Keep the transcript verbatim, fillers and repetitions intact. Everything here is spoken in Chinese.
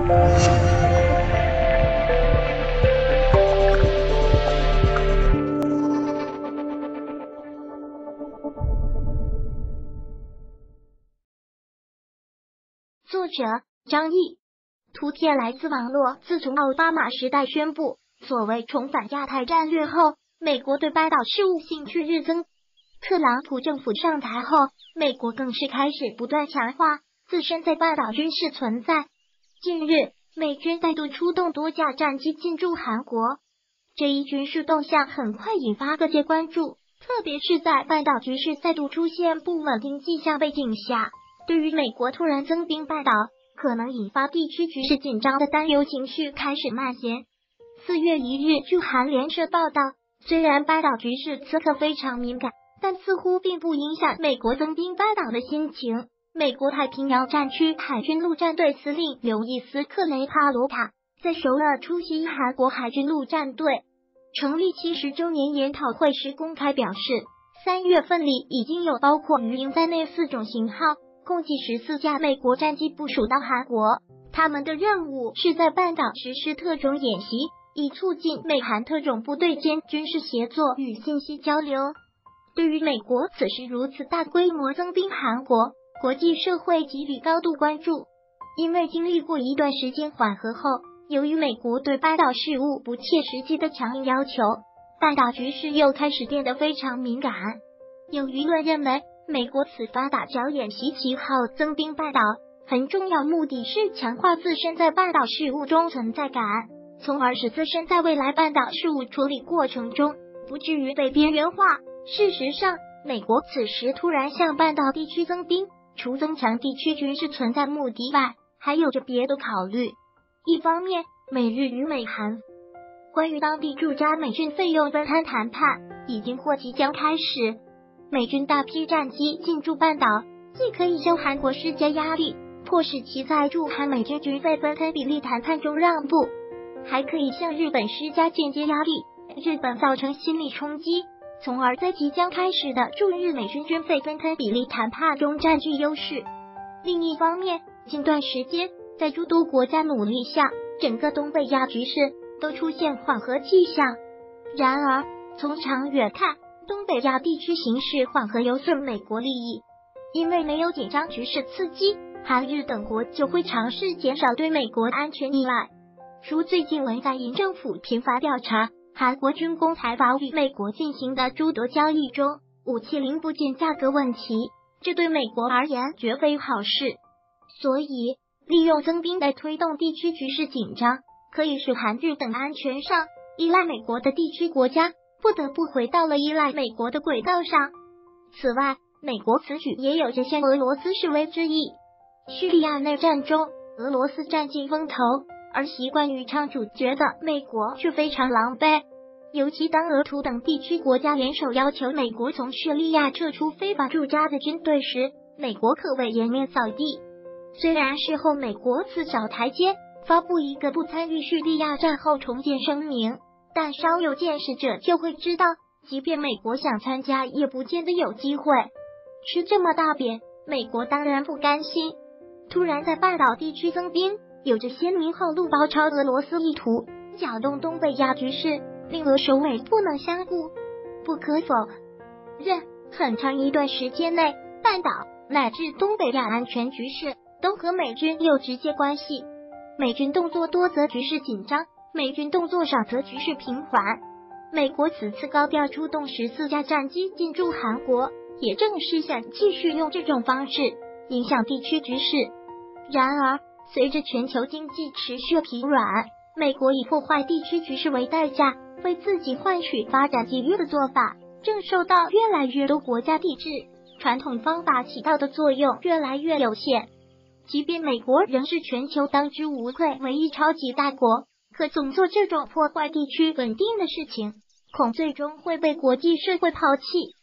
作者张毅，图片来自网络。自从奥巴马时代宣布所谓重返亚太战略后，美国对半岛事务兴趣日增。特朗普政府上台后，美国更是开始不断强化自身在半岛军事存在。近日，美军再度出动多架战机进驻韩国，这一军事动向很快引发各界关注，特别是在半岛局势再度出现不稳定迹象背景下，对于美国突然增兵半岛可能引发地区局势紧张的担忧情绪开始蔓延。四月一日，据韩联社报道，虽然半岛局势此刻非常敏感，但似乎并不影响美国增兵半岛的心情。美国太平洋战区海军陆战队司令刘易斯·克雷帕罗塔在首尔出席韩国海军陆战队成立七十周年研讨会时公开表示，三月份里已经有包括鱼鹰在内四种型号共计十四架美国战机部署到韩国，他们的任务是在半岛实施特种演习，以促进美韩特种部队间军事协作与信息交流。对于美国此时如此大规模增兵韩国，国际社会给予高度关注。因为经历过一段时间缓和后，由于美国对半岛事务不切实际的强硬要求，半岛局势又开始变得非常敏感。有舆论认为，美国此发打跤演习旗号增兵半岛，很重要目的是强化自身在半岛事务中存在感，从而使自身在未来半岛事务处理过程中不至于被边缘化。事实上，美国此时突然向半岛地区增兵，除增强地区军事存在目的外，还有着别的考虑。一方面，美日与美韩关于当地驻扎美军费用分摊谈判已经或即将开始。美军大批战机进驻半岛，既可以向韩国施加压力，迫使其在驻韩美军军费分摊比例谈判中让步，还可以向日本施加间接压力，日本造成心理冲击，从而在即将开始的驻日美军军费分摊比例谈判中占据优势。另一方面，近段时间在诸多国家努力下，整个东北亚局势都出现缓和迹象。然而，从长远看，东北亚地区形势缓和有损美国利益，因为没有紧张局势刺激，韩日等国就会尝试减少对美国安全依赖。如最近文在寅政府频繁调查韩国军工财阀与美国进行的诸多交易中武器零部件价格问题，这对美国而言绝非好事。所以，利用增兵来推动地区局势紧张，可以使韩日等安全上依赖美国的地区国家不得不回到了依赖美国的轨道上。此外，美国此举也有着向俄罗斯示威之意。叙利亚内战中，俄罗斯占尽风头，而习惯于唱主角的美国却非常狼狈。尤其当俄土等地区国家联手要求美国从叙利亚撤出非法驻扎的军队时，美国可谓颜面扫地。虽然事后美国自找台阶，发布一个不参与叙利亚战后重建声明，但稍有见识者就会知道，即便美国想参加，也不见得有机会。吃这么大扁，美国当然不甘心。突然在半岛地区增兵，有着鲜明后路包抄俄罗斯意图，搅动东北亚局势，令俄首尾不能相顾。不可否认，很长一段时间内，半岛乃至东北亚安全局势都和美军有直接关系。美军动作多则局势紧张，美军动作少则局势平缓。美国此次高调出动十四架战机进驻韩国，也正是想继续用这种方式影响地区局势。然而，随着全球经济持续疲软，美国以破坏地区局势为代价，为自己换取发展机遇的做法，正受到越来越多国家抵制，传统方法起到的作用越来越有限。即便美国仍是全球当之无愧唯一超级大国，可总做这种破坏地区稳定的事情，恐最终会被国际社会抛弃。